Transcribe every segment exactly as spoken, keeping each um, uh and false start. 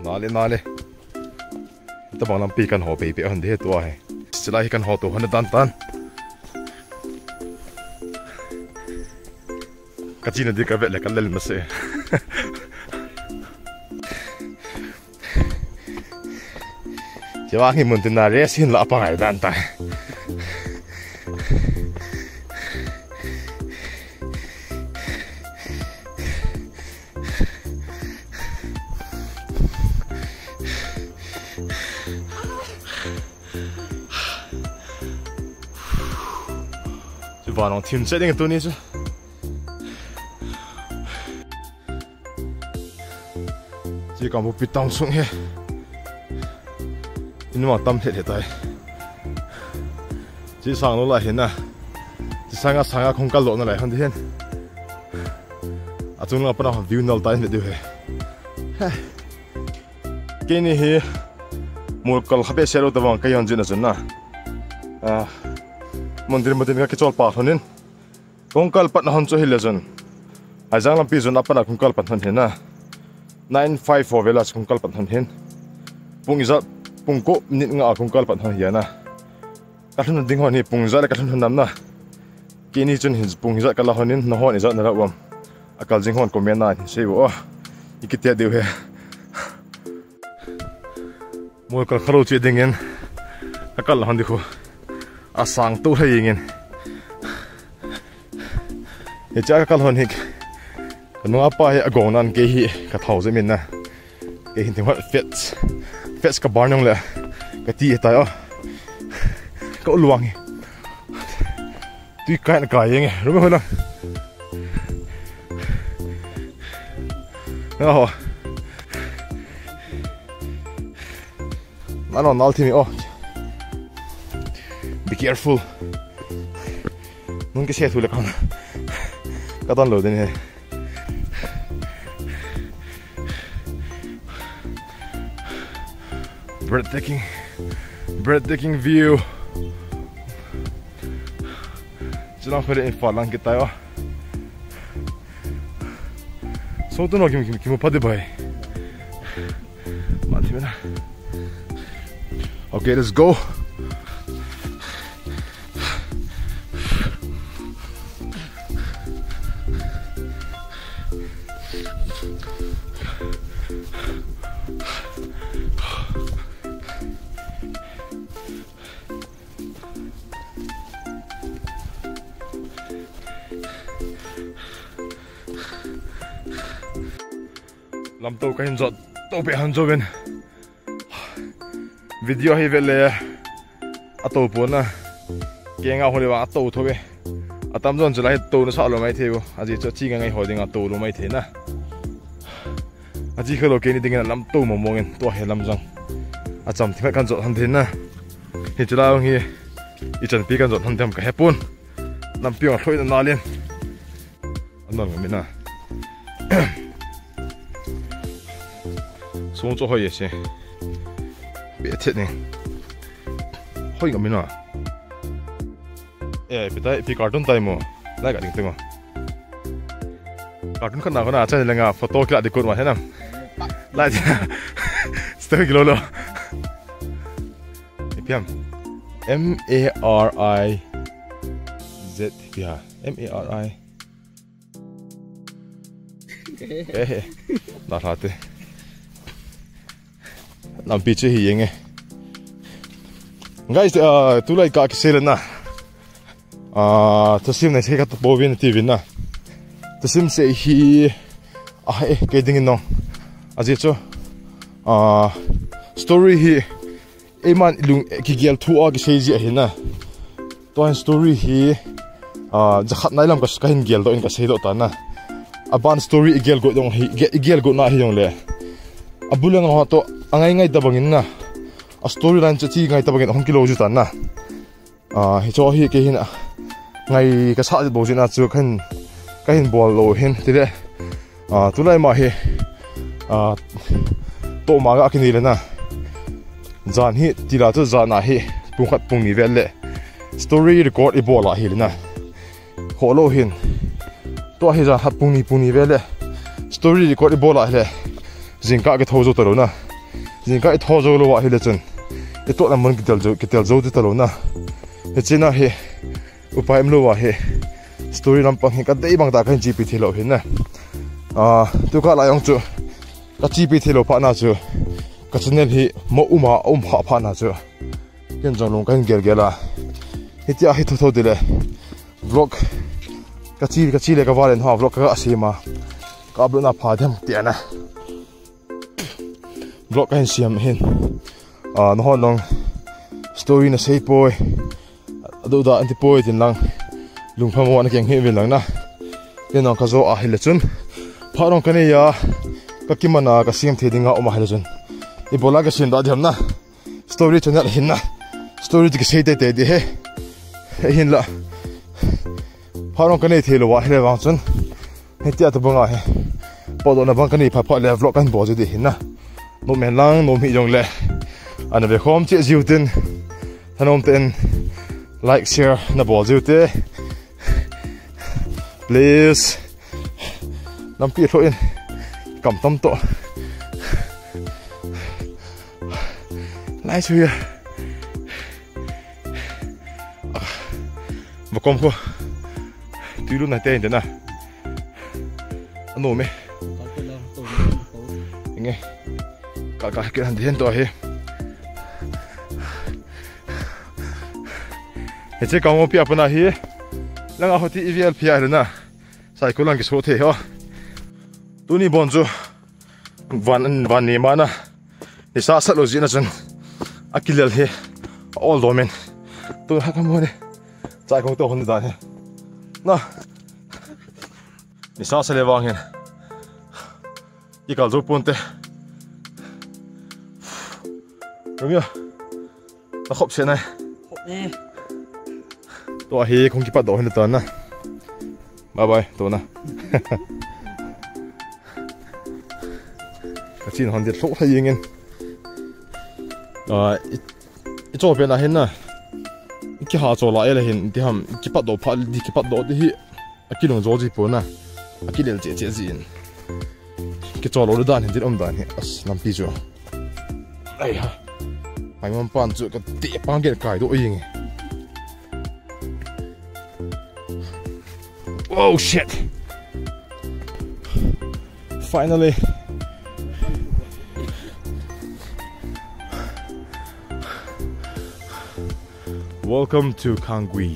nale nale ta bang lam pi kan ho pe pe han de to hai sila hi kan ho to han tan tan kachina de ka ve le kan lel ma se Jawa ngi mun tin na resin la pa ngai dan ta Vào nó thêm setting tôi nè chứ chỉ còn một bít tông xuống hết nhưng mà tâm hết hết tay chỉ sang nó lại hiện à chỉ sang á sang á không có lộ nó lại hơn thế à chúng nó bắt đầu view nó tay hết được cái này hi một con khắp xe đâu tao vòng cái yon chuyện là chuyện na à Mandir matin ka kichol pa honin kongkal pat na hon cho hilejon ajang lampi zon apana kongkal pat hon hena nine five four velas kongkal pat hon hen pung iza pungko minit nga kongkal pat hon hiana kathun ding hon hi pungza la kathun nam na kini chun hin pung iza kala honin no hon iza na rawam akal jing hon komena hi sei wo ikitia deu he mo kal khalo che dingen akal hon dikho asang tu hay ingin, ya jaga kalau hik, kalau apa ya agonan kehi katau zemin na, kehi tengok fits, fits kebarnong le, keti itu ya, kau luang, tu ikan kaya ni, rumah mana, oh, mana nal tini oh. Be careful. Nung kasi ito lang katon lo din eh. Breathtaking, breathtaking view. Jangan pwede info lang kita yo. So ito no kim kim kim pa di ba? Mati na. Okay, let's go. Lam to kahin zot to pe han joven video hi vele ato pona kenga hole wa ato thobe atam zon chulai to na sa lo mai theu aji cho chi ngai holding ato lo mai the na aji khalo ke ni dingena lam to momongin to he lam jang acham thima kan zot han the na hi chula hi i chan pi kan zot han them ka hepun lam pi hloi na nalen anon mi na Sống cho hơi gì biết thiệt nè hơi ngắm bên nào ê bị tay bị cartoon tay mà lại cả điện thoại mà cartoon khăn nào khăn nào chơi là ngà photo kia đi cột mà thế nào lại stay kilo lo piam M A R I Z pia M A R I ê đặt hạt đi làm pi chơi hiền nghe guys uh, tu lại cả cái xe lên na à tôi xem này sẽ có bộ viên ti vin na tôi xem sẽ hi à cái dingen nong à gì chứ à story hi em anh lung cái gel thu à cái xe gì hết na tôi story hi à chắc này làm cái cái hình gel đó in cái xe đó ta na à ban story gel go dong hi gel go na hi dong le abulang ho to angai ngai tabangin na a storyline chachi ngai tabangin hong kilo ju tan na a hi cho hi ke hin ngai ka sa bo jina chu khan ka hin bol lo hin tile a tulai ma hi a to ma ga kini le na jan hi tila chu jana hi pung khat pung ni vel le story record i bola hi le na ho lo hin to hi ja hat pung ni pung ni vel le story record i bola le jingka ke thozo taro na jing ka tho zo lo wa hi le chun e to na mon ki tel zo ki tel zo ti talo na he china he upai mlo wa he story lam pang ka dei bang ta kan G P T lo hin na a tu ka la yong chu ka G P T lo pa na chu ka channel hi mo uma um pha pha na chu ken jong long kan gel gela hitia hi tho tho dile vlog ka chi ka chi le ka valen ha vlog ka asima ka blo na pha dem ti ana vlog kan siam hin a no hon long story na sei poi adu da anti poi tin lang lung pham wan keng he vel lang na ken no ka zo a hile chun pharong kane ya ka kimana ka siam thedinga oma hile chun I bola ka sin da dham na story channel hin na story ki sei te te de he hin la pharong kane thelo wa hele wang chun hetia to banga he podo na bang kane pha pha le vlog kan bo je de hin na no men lang no mi jong le ana ve khom che jiu tin thanom ten like share na bo jiu te please nam pi tho in kam tam to lai chui mà con cô tuy lúc này tên thế nào anh nổi mày nghe cả cả cái thằng thiên tội hết hiện tại công việc bên này hết đang ở hot i vê lờ pê rồi nè sai cô làm cái số thế hả tôi đi bọn chú van van này mà nè thì sao sát lối gì nè chân akilal he all domain to ha ka mo ne chai kong to hon da he na ni sa sa le wang hen ikal zo ponte romeo ta khop se nai khop ne to he kong ki pa do hen ta na bye bye to na ka chin hon de thok ha yingen à ít chỗ bên này na cái hà chỗ lại là hiện thì ham cái bắt đầu phát đi cái bắt đầu thì cái đồng chỗ gì bốn na cái điều chế chế gì cái chỗ lối đan hiện thì ông đan hiện làm gì chứ ai ha anh muốn bán chỗ cái tiệm bán cái cái đồ gì oh shit finally welcome to Kanggui.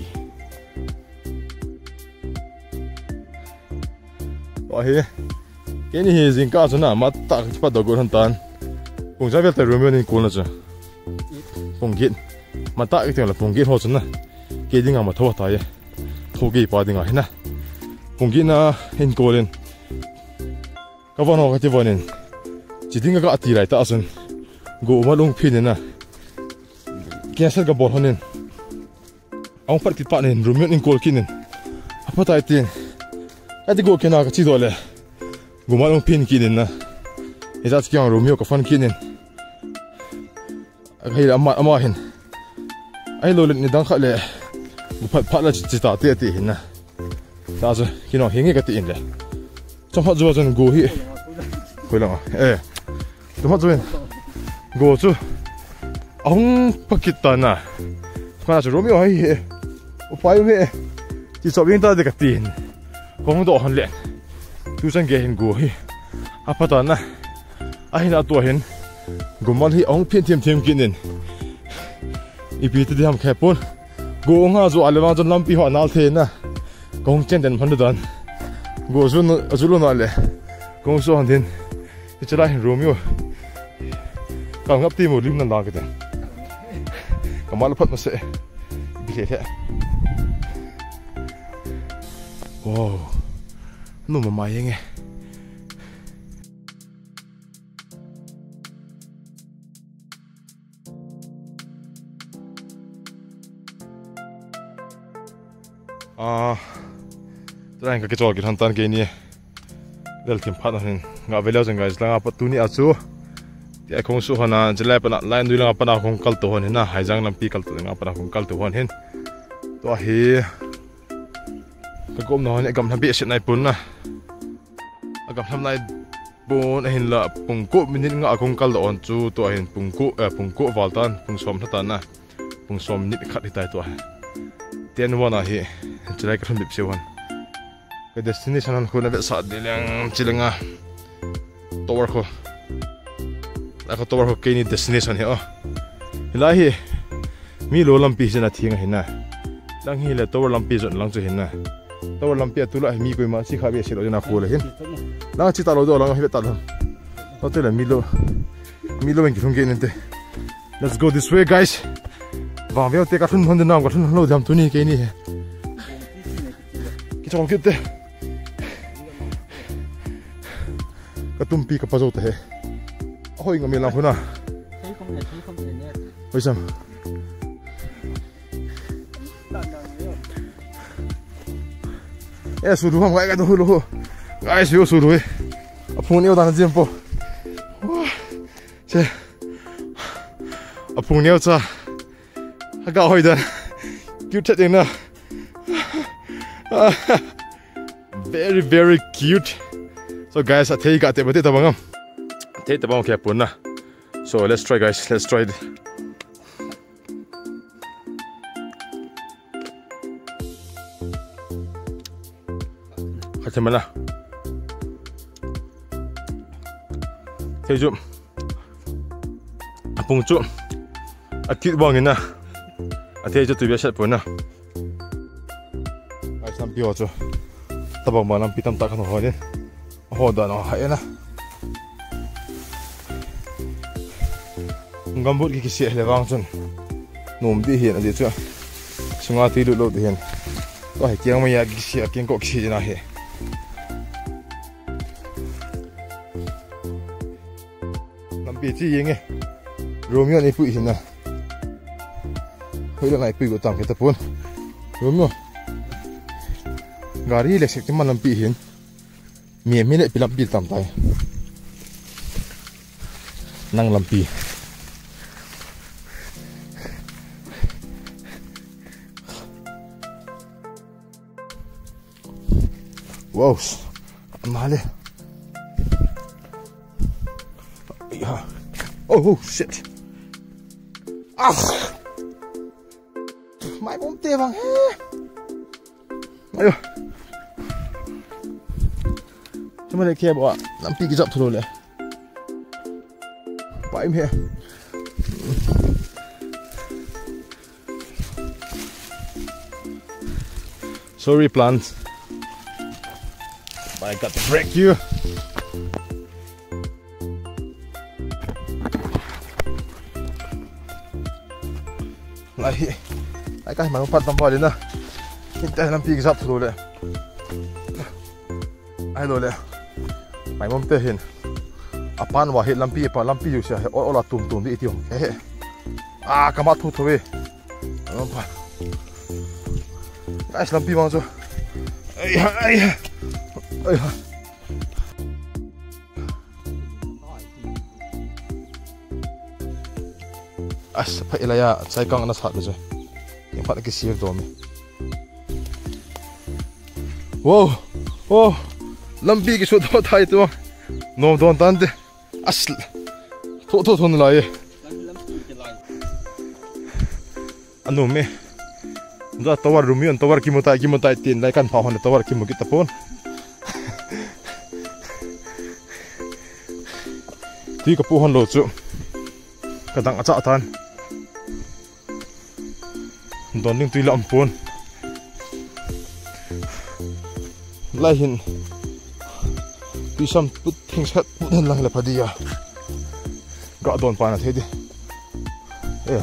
Ôi, cái này là gì cả chứ nào mà ta chỉ bắt đầu gọi thằng tan. Bùng ra về tới Romeo nên cuốn là chứ. Bùng kiện, mà ta cái tiếng là bùng kiện thôi chứ nè. Cái gì mà thua tay, thua cái bao tiếng à nè. Bùng kiện là hình cố lên. Các bạn học cái gì vậy nên? Chỉ tiếng cái ati lại ta xin. Gỗ mà lung pin nè. Cái sao cái bọt hơn nên. Ông phát kịch bản nên Romeo nên cố kín nên. Apa tay tiền. Cái gì gỗ kia nào cái gì đó là. Gỗ mà lung pin kín nên nè. Cái gì cái Romeo cái fan kín nên. Cái là amma amma hin. Ai lo lên ni đang khát lệ. Phát phát là chỉ ta tiệt tiệt hin nè. Ta chứ khi nào hình cái tiệt lệ. Trong phát rồi chân gỗ hi. Quên rồi. Ê. Trong phát rồi. Gỗ chứ. Ông phát kịch bản à. Cái nào Romeo hay hi. Pai me chỉ so viên ta de cái tiền không độ hơn lệ tu sang cái hình gỗ hi apa ta na ai na tua hin gỗ mal hi ông phiền thiêm thiêm kín nên ipi te ham khai pon gỗ nga zo alwa jon lampi ho nal the na kong chen den phan dan gỗ zu zu lo na le kong so han den ti chala hin Romeo ka ngap ti mo lim na la cái den kamal phat ma se bi le wow, nó mà mày nghe. À, tôi đang cái trò cái thằng tan cái này, để tìm phát hiện ngã về lâu rồi guys, là ngã bắt tu ni ở chỗ, thì không số hana, chỉ lại bắt lại nuôi là ngã bắt nào không cắt tu hòn na, hay rằng làm pi cắt tu ngã bắt nào không cắt tu hòn hen, tôi hi cái cốm nó này cầm tham bị chuyện này bún à, cầm tham này pun ahin la pungko minit nga akong kal on chu to ahin pungko pungko waltan pungsom thatan na pungsom nit khat hitai to ten wana hi chilai kan bip sewan ke destination an khuna be sa dilang chilenga tower ko la ko tower ko ke ni destination hi oh hilahi mi lo lampi jena thinga hina lang hi le tower lampi jon lang chu hina tower lampi atula mi koi ma si khabe silo jena ko le hin lang chi ta lo do lang hi ta lam hotel mi lo mi lo en khung ge nente let's go this way guys vang veo te ka thun hon de nam ka thun lo jam tu ni ke ni he ki chong ki te ka tum pi ka pa zo te he hoi ngam lang huna hoi sam eh su du hom ga ga do lo ai su su du e a phun neo dan jim po che a phun neo cha ga hoi dan cute thing na very very cute so guys I take got it but it bangam take the bang ke pun na so let's try guys let's try it khache mala thế chú apung chú a cute bang ina a thế chú tụi bé sẽ pun na ai sam pio chú tabang ma nam pitam ta kan ho ni ho da no ha ena gambut ki kisi le wang chun nom di hian adi chu sunga ti lu lo di hian to hai kiang ma ya ki si a kiang ko ki na he nam pi chi yenge romeo ni pu hin na hoi la ngai pu go tang ke ta pun romeo gari le sek ti man lam pi hin mi mi le pilam pi tam tai nang lam pi wow male yeah oh shit ah mai bom te bang ayo chúng ta kia bỏ làm pi cái dọc thôi này bỏ em here sorry plants but I got to break you lại lại cái mà nó phát tầm vào đến nè hiện tại làm pi cái dọc thôi này ai rồi này mai mom te hin apan wa he lampi pa lampi ju sia o ola tum tum di tiong he a kama thu thu we am pa ai lampi mang jo ai ai ai as pa ilaya sai kang na sat jo ni pa ki sir do mi wow wow lampi ki so do thai to no don tan de as tho tho thon lai anu me da tawar rumi on tawar ki mutai ki mutai tin lai kan pha hon tawar ki mu ki tapon ti ka pu hon lo chu ka dang acha tan don ning tui lam pon lai hin pisam put things hat put lang la padia ga don pa na the di eh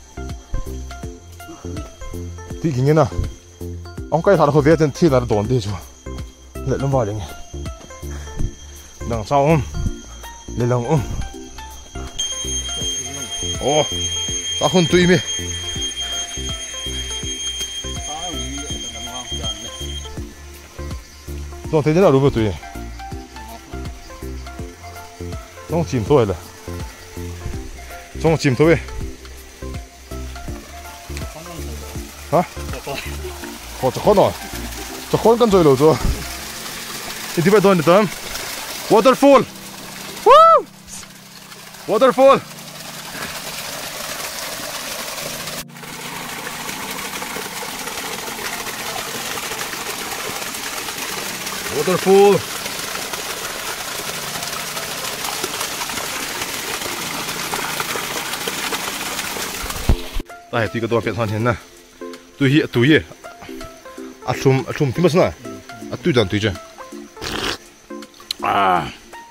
ti ging na ong kai thar ho ve ten thi na don de chu le lom wa leng dang sao um le lang um oh ta khun tui me don thế nào đúng không tui trong chìm thôi là trong chìm thôi hả họ cho con rồi cho con con rồi rồi rồi thì đi về đồn được không waterfall Waterfall. Waterfall. Đây, tuy có đồ phiền hoàn thiện nè. Tuy hiện, tuy hiện. À, chum, à, chum, thì mất nè. À, tuy dần, tuy dần. À.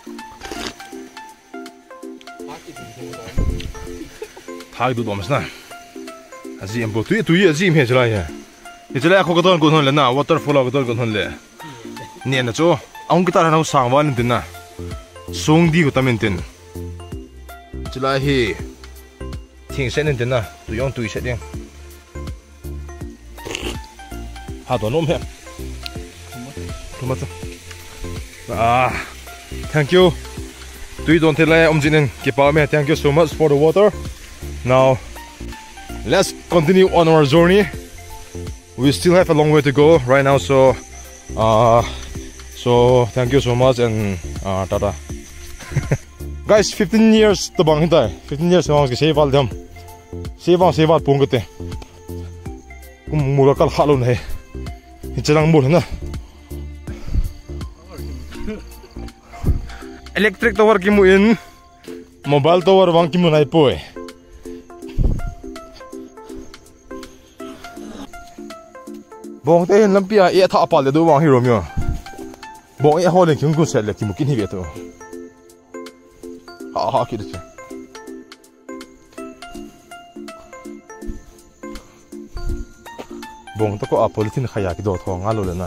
Thác đủ đồ mất nè. À, gì em bố, tuy, tuy hiện, gì em hết chứ lại. Hết chứ lại, có cái đồ còn hơn lên nè. Waterfall có đồ còn hơn lên. Nè nè chú. Ông cái ta là nó sang vào lên tin nè. Xuống đi của ta mình tin. Chứ lại hi. Thiên sẽ nên tin nè. Tụi ông tụi sẽ đi. Hà đồ nôm hết. Không mất. Ah, thank you. Tụi don't tell ông chị nên kịp bảo mẹ. Thank you so much for the water. Now, let's continue on our journey. We still have a long way to go right now, so uh, so thank you so much and uh, tata. Guys, fifteen years to bang hintai. fifteen years bang ke save al dam. Save al save al pung kete. Kum mula kal halun hai. Hichang mul na. Electric tower ki mu in. Mobile tower wang ki mu nai poi. Bong te hin lampia e tha apal le do wang hi romyo. Bong e holen kyung ku set le ki mu kin hi ve to. Ha ha ki de. Bong to ko a politin khaya ki do thong a lo le na.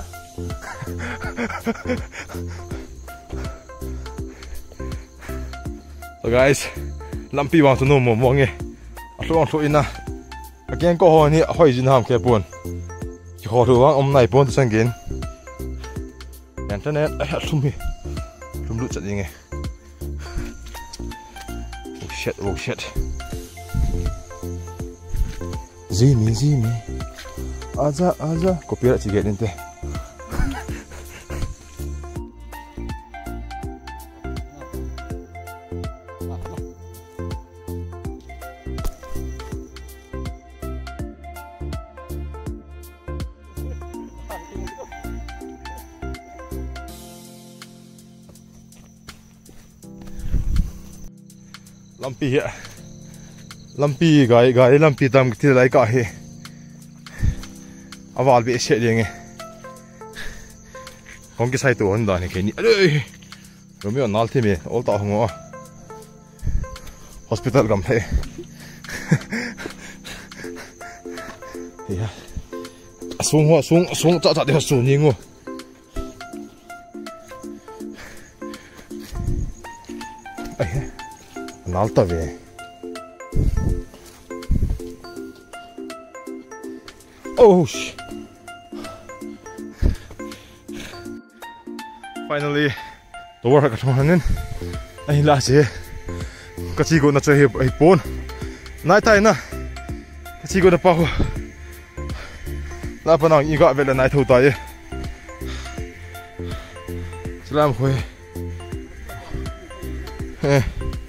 So guys, lampi wang to no mo mo nge. A lo lo ina. Again ko ho ni hoi jin ham ke pon. Ki ho ru wang om nai pon to sang gen. Yan ta ne a lum hi. Lum lu chat nge. Oh shit, oh shit. Zimi zimi. Aja aja kopi ra ciget ninte. Lampi ya. Lampi gai gai lampi tam ki lai ka he. Awal be se ding e. Kong ki sai to on da ni ke ni. Oi. Romeo nal the me ol ta hongo. Hospital gam the. Ya. Sung ho sung sung cha cha de su ni ngo. Ai. Nalta ve. Oh sh. Finally, the work at morning. Ai la se. Ka chi go na che ai pon. Nai tai na. Ka chi go na pa ho. La pa nang i ga ve la nai thu tai. Salam khoi. Eh.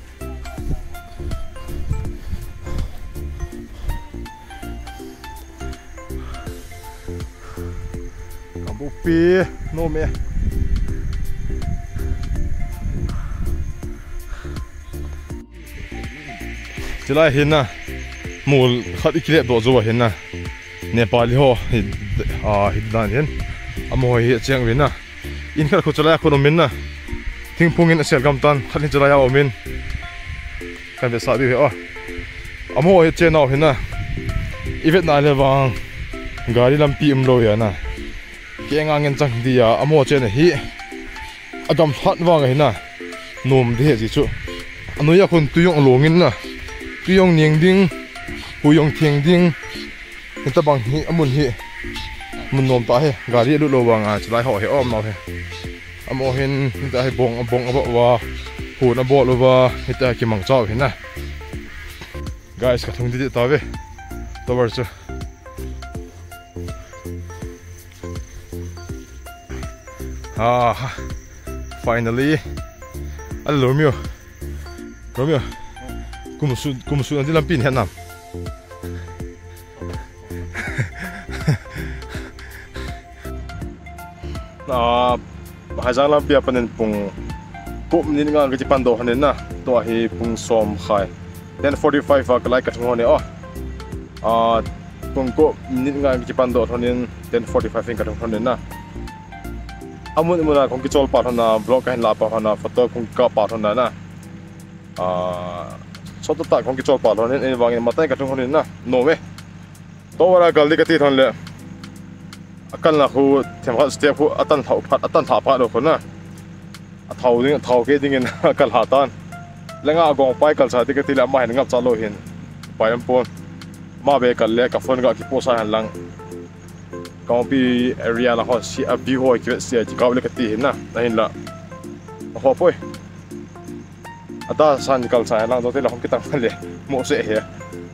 Pi no me chila hinna mul khat ikle do zo hinna Nepali ho a hidan hin amo hi chang wina in khar khu chala khu no min na thingpungin asel gam tan khat chala ya omin kan be sa bi he o amo hi che no hinna ivet na le wang gari lampi umlo ya na ke ngangen chang dia amo chen hi agam hlat wang hi na nom de ji chu anu ya khun tuyong longin na tuyong ning ding huyong thieng ding ta bang hi amun hi mun nom ta he gari lu lo wang a chlai ho he om no he amo hin ta he bong bong abo wa hu na bo lo wa hita ki mang chaw he na guys ka thung di ta ve to bar chu Ah, finally, hello Romeo, Romeo. kumsu kumsu nanti lampin henam. Ah, bahasa lampi apa nen pung pum ni ngang ke Jepando hanen na. To hi pung som khai. ten forty-five ak like kat ngone oh. Ah, pung ko ni ngang ke Jepando hanen ten forty-five ing kat hanen na. Amun muna kung kichol pa na vlog kahin la pa na photo kung ka pa na na. Ah, so to ta kung kichol pa hanen en wangin matay kat hanen na. No me. To wala galdi ka ti thon le. Akal na khu themkha step khu atan thau phat atan tha pha do khona a thau ding thau ke ding in akal hatan lenga gong pai kal sa ti ke ti la ma hen ngap chalo hin pai am pon ma be kal le ka phone ga ki posa han lang kong pi area la ho si a bi ho ki se ji ka le ka ti hin na na hin la ho poi ata san kal sa lang do te la hom ki tang le mo se he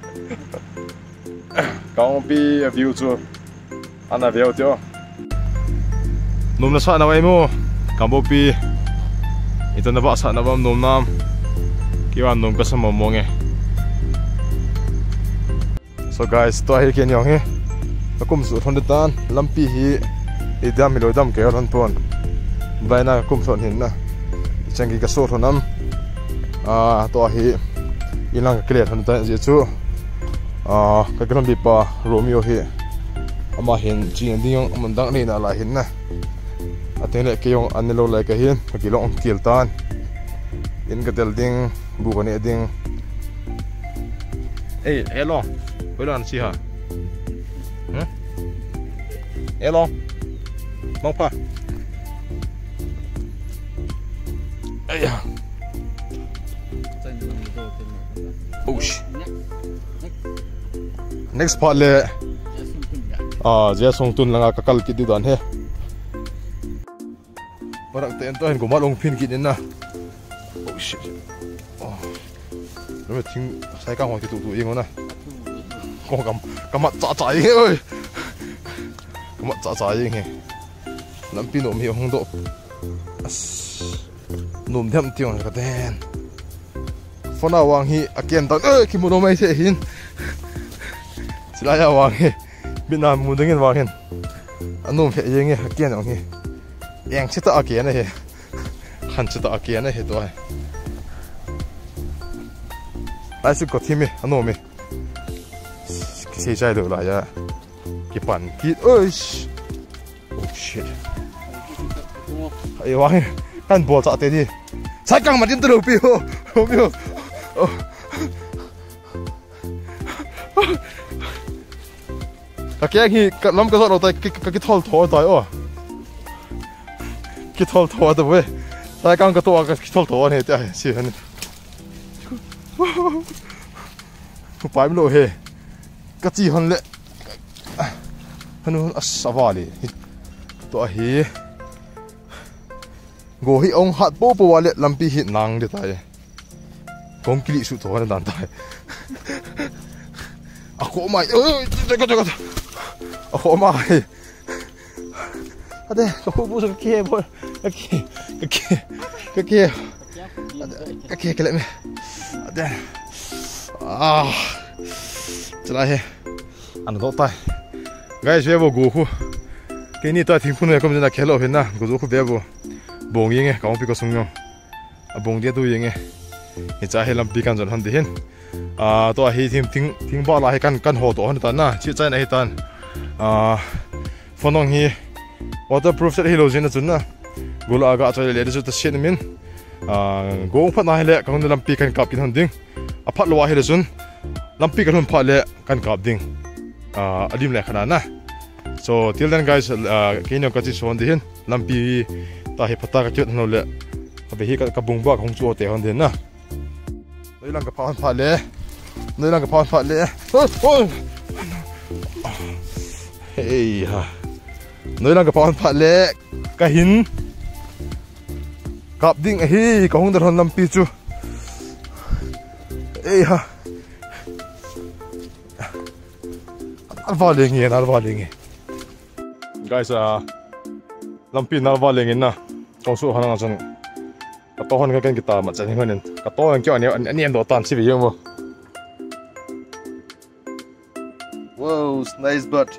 kong pi view chu ana veo tio nom na sa na wai mo kambo pi ito na ba sa na bam nom nam kiwa nom ka sa momong e so guys to hi ken yong he akum su thon tan lampi hi idam mi lodam ke ron pon bai na kum thon hin na changi ka so thonam a to hi ilang clear thon ta je chu a ka gram bi pa romeo hi ama hin chin ding am dang ni na la hin na aten le ke yong an lo la ka hin ka kilong kil tan in ka tel ding bu ko ne ding ei hello ko lan si ha hm hello mong pa ai ya oh sh next part le ah dia song tun langa kakal ki di dan he parak te ento hen ko malong phin ki na oh shit oh lo ting sai ka ho ki tu tu yeng na ko kam kam cha cha yeng oi kam cha cha yeng he lam pi no mi hong do as nom them tiong ka den fona wang hi akian tan oi ki mo no mai se hin sila ya wang he Việt Nam muốn đứng yên vào hiện anh nôm phải gì nghe kiên rồi nghe em chỉ tạo kiên này hắn chỉ tạo kiên này hết rồi lại sự có thêm anh nôm cái xe chạy được lại ya cái bàn kít ơi oh shit ai vang anh bỏ chạy thế đi sai căng mà đi từ đầu piu piu cái gì cái lắm cái sao rồi cái cái cái thol thổi tay ô cái thol thổi đó vậy sai căng cái toa cái thol thổi này thế xí này phải mới lộ he cái gì hơn lệ hơn nó savali toa he go hi ông hạt bố bố lệ làm pi hiện năng để tay công kỹ sự thổi nó đàn tay à khổ mày ơi cái cái cái oh my ade ko bu so ke bo ke ke ke ke ke ke ke le me ade ah chla he an do tai guys we bo gu khu ke ni ta thing phun ne kom jana khelo he na gu zo khu be bo bong yeng e ka pi ko sung yong a bong dia tu yeng e ni cha he lam pi kan jon han de hen a to hi thim thing thing ba la he kan kan ho to han ta na chi chai na he tan ah fonong hi waterproof set halogen na chunna gola aga chai le de ta shen min ah go phat na le kang lampi kan kap kin handing a phat lo hi le chun lampi kan phat le kan kap ding ah adim le khana na so till then guys ke no ka chi son de hin lampi ta hi phata ka chet no le abe hi ka bung ba khong chu te hon de na noi lang ka phan phat le noi lang ka phan phat le oi hey ha noi lang ka pawn phat le ka hin kap ding hi ka hong dar hon lampi chu hey ha arwa le nge arwa le nge guys ah lampi narwa le nge na ko su hanang chan ka to hon ka ken kita ma chan hin ka to ang kyo ani ani an do tan si bi yo mo Wow, nice bird.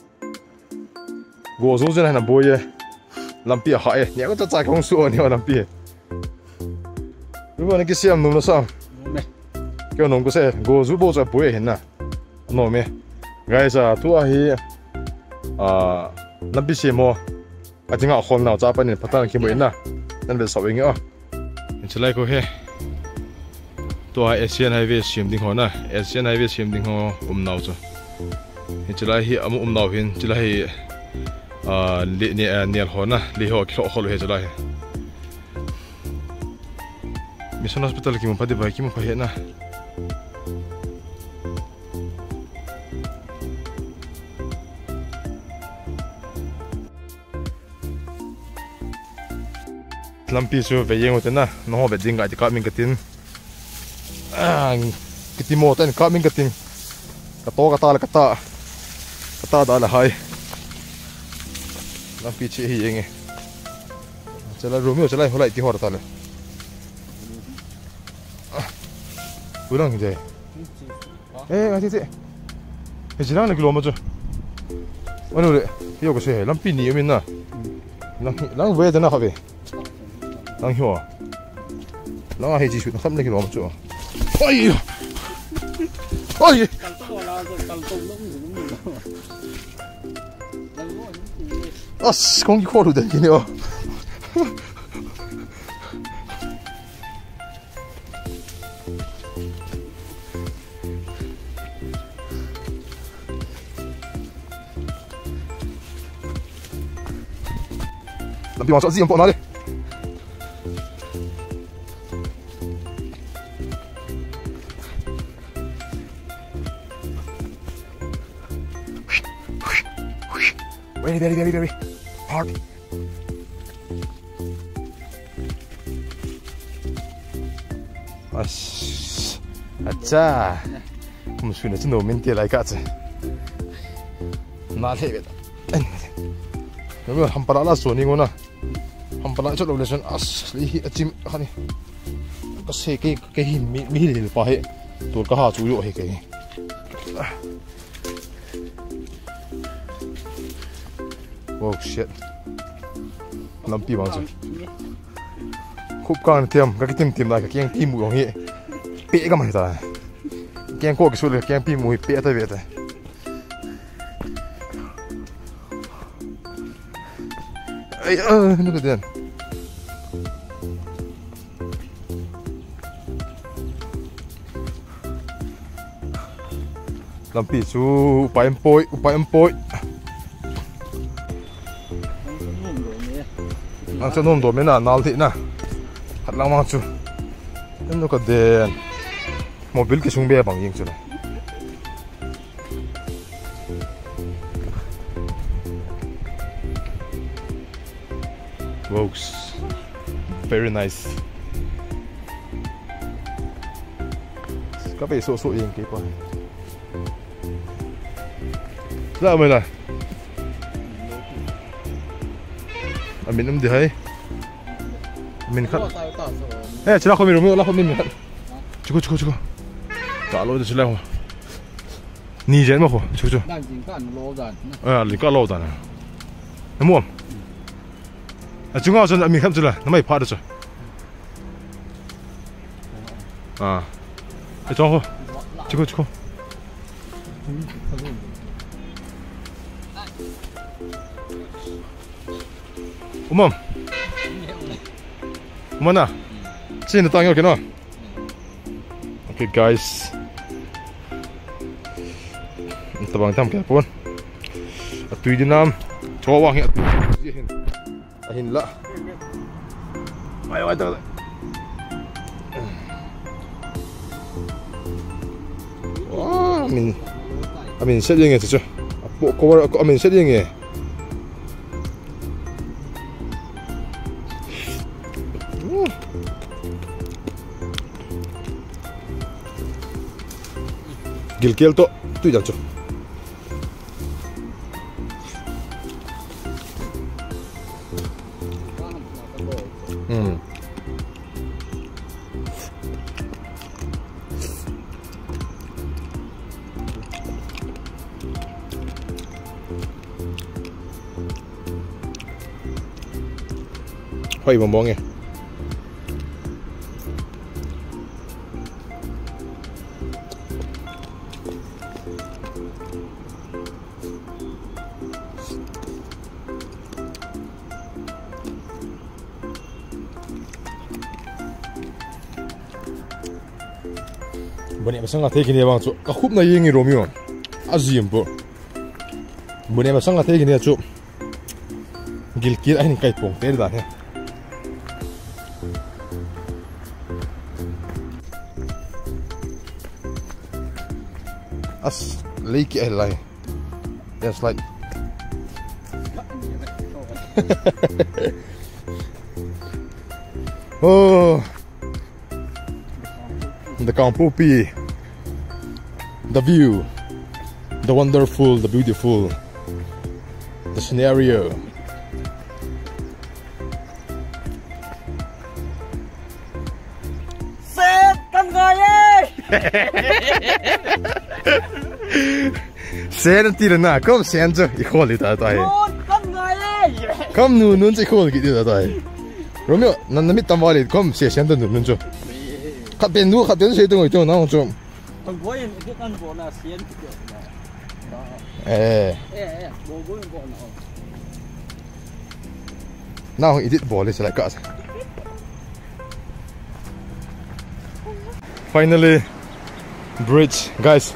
Go zo zen na boy lampi ha e nya ko cha cha kong su ni lampi ru ne ki siam nu na sa me ke nong ko se go zu bo cha boy hen na no me guys a tu a hi a lampi se mo a tinga khol na cha pa ni patan ki mo ina nan be so ing a in chlai ko he to a Asian highway sim ding ho na Asian highway sim ding ho um nau chu in chlai hi amu um nau hin chlai hi à li ni nial hona li ho kho kholo he chalai mission hospital ki mo padi bai ki mo phe na lampi su ve yeng ot na no ho be ding ga ti ka min ka tin a ki ti mo ten ka min ka tin ka to ka ta la ka ta ka ta da la hai lampi chi hi yenge chala romeo chala holai ti hor ta le ulang je eh ngai ti e jirang le kilo ma chu anu le yo ko se lampi ni min na lang lang ve da na khabe lang hyo lang a he ji shu kham le kilo ma chu ai ai kal to la kal to lo 아씨 공기 코로 되기네요. lampi masuk sini empok nari. Very very very very hard. Ash, acha. Kamu sudah jenuh minti lagi kat sih. Nalhe beta. Kamu hampir lah soni guna. Hampir lah cakap lesan as lihi acim kani. Kasih ke ke mi mi lil pahe. Tu kah cuyo he ke. Oh shit. Lampi bang chu. Khub kan tiam ka kitim tim lai ka keng pi mu ong hi. Pe ka mai ta. Keng ko ki su le keng pi mu hi pe ta ve ta. Ai a nu ka den. Lampi chu upai empoi upai empoi. Ang sa nung doon na nalti na at lang mga chu ano ka din mobil kisung biya bang yung sila wow very nice kape so so yung kipa sila mo na Amin um di hai. Amin khat. Eh, chila kho mi rum la kho mi mi khat. Chuko chuko chuko. Ta lo de chila ho. Ni jen ma kho. Chuko chuko. Dan jing kan lo dan. Eh, li ka lo dan. Na mo. A chung ao chen amin khat chila. Na mai pha de chu. Ah. E chong ho. Chuko chuko. Umam. Mana? Sini tangyo kena. Okay guys. Tabang tam kaya pun. Atuy din nam. Chowang hi atuy. Ahin. Ahin la. Ayo ayo. Wah, amin. Amin set yang itu. Apo cover amin set yang ini. Gilkel to tu jan chu. Hmm. Hoi bombongnya. Banyak pasang ngatay kini bang cuk, kakup na yengi Romeo, azim po. Banyak pasang ngatay kini cuk, gilkir ay ni kay pong ter dah he. As leaky ay lay, that's like. Oh. The Kampupi, the view, the wonderful, the beautiful, the scenario. Set Kanggui! Sen tira na, kom sen jo, ikol ita tai. Kanggui! Kom nu nun ikol gitu tai. Romeo, nan namit tamwali, kom se sen nun nun jo. Khát tiền nuôi khát tiền xây tôi ngồi chỗ nào chỗ. Thằng bố em cái con bố là xiên kiểu đó. Ê. Ê bố bố em bố nào. Nào ít ít bố lên sẽ lại cắt. Finally, bridge, guys.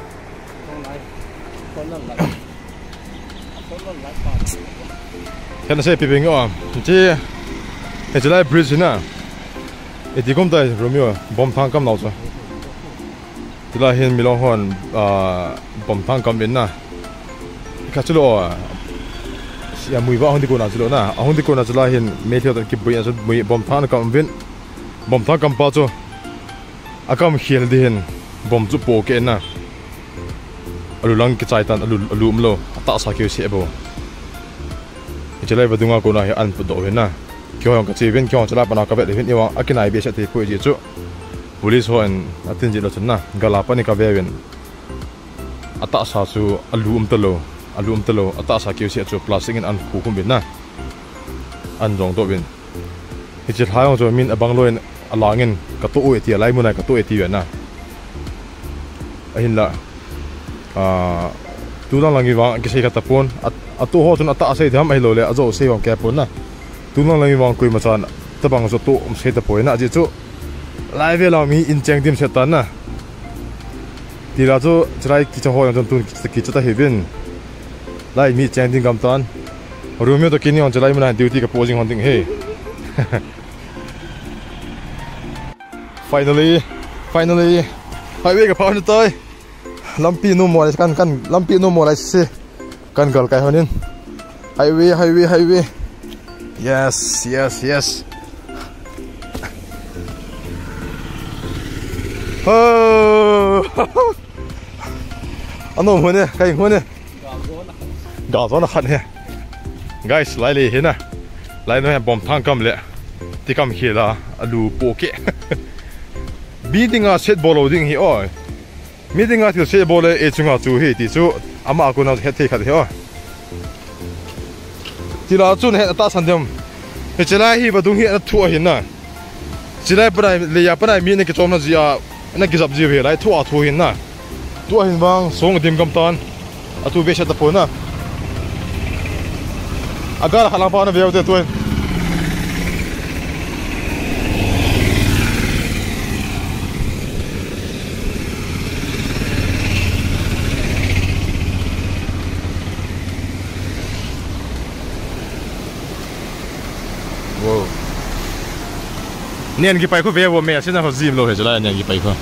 Cái này sẽ bị biến à? Chứ, cái chỗ này bridge nè. Iti kom tay Romeo bom thang kam nào cho, tila hin milong hon bom thang kam bin na, kaculo ya mui ba hondi ko na culo na, hondi ko na tila hin methi otan kibui aso mui bom thang kam bin, bom thang kam pa cho, akam hiel di hin bom chu po ke na, alu lang ki chai tan alu alu mlo, ta sa kyo se bo, ichilai badunga ko na hi an pudo hin na. Kyo yang kecil pun kyo celah pernah kabel ni wang akin ai biasa tipu je tu. Polis hoan atin je lo cena galapan ni kabel pun. Atak sasu alu um telo, alu um telo atak sakio si tu plastik in an hukum pun na. An jong tu pun. Hijil hayang tu min abang loin alangin katu eti alai munai katu eti pun na. Ahin la. Ah, tu lang lagi wang kisah kata pun atu ho tu atak asai tham ai lo le ajo sei wang kaya pun na. Tunang lagi wang kui macam tebang so tu um set poin nak je tu live lah mi in chang dim setan na tila tu cerai kita ho yang tun kita ta hebin lai mi chang dim kam tan Romeo tu kini on cerai mana duty ka posing hunting hey. Finally finally highway ka paun toi lampi no mo kan kan lampi no mo lai se kan gal kai honin highway highway highway. Yes, yes, yes. Oh, ano mo ne? Kaya mo ne? Gazo na khan he. Guys, lai le he na. Lai no he bom thang kam le. Ti kam khela alu poke. Meeting a set ball loading he oi. Meeting a til set ball e chunga chu he ti chu ama ko na he the khat he oi. Tila chun he ta sandem chilai hi badung hi thua hin na chilai prai le ya prai mi ne ke chom na zia na ki zap ji ve lai thua thu hin na tua hin bang song dim kam tan atu be sha ta po na agar halang pa na ve te tu wow. Nian ki pai ko ve wo me sina ho zim lo he jala nian ki pai ko.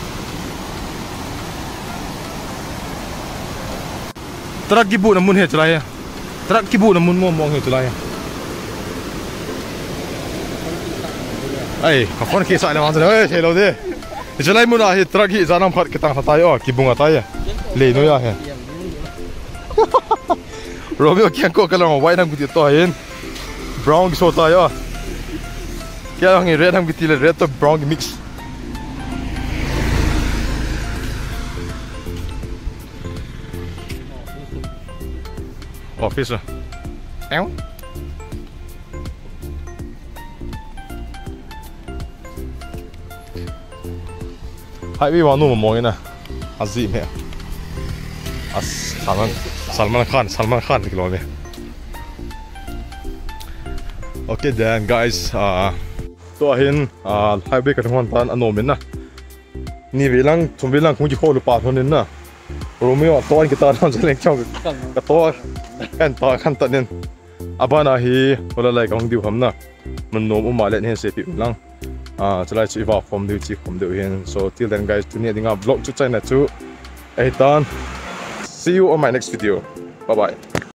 Trak ki bu na mun he jala ya. Trak ki bu na mun mo mong he jala ya. Ai, ka kon ki sa le wang zhe he lo de. Jala mun a he trak hi zanam khat ki tang hatai o ki bunga tai ya. Le no ya he. Romeo kian ko kalong white nang buti to hin. Brown ki so ta ya. Kaya ang red ang biti le red to brown ki mix. Office. Ew. highway wanu mamong ina azi me as Salman Salman Khan Salman Khan kilo me. Okay then guys, uh, to ahin uh, highway kan hon tan anomin na ni bilang tum bilang kung ji kholu pa thonin na Romeo to an kita ran jeleng chong ka to kan ta kan ta nen abana hi hola lai kong diu hamna man nom uma le ne se pi lang ah chalai chi wa form diu chi khom diu hin. So till then guys, tu ni dinga vlog chu chai na chu ai tan. See you on my next video. Bye bye.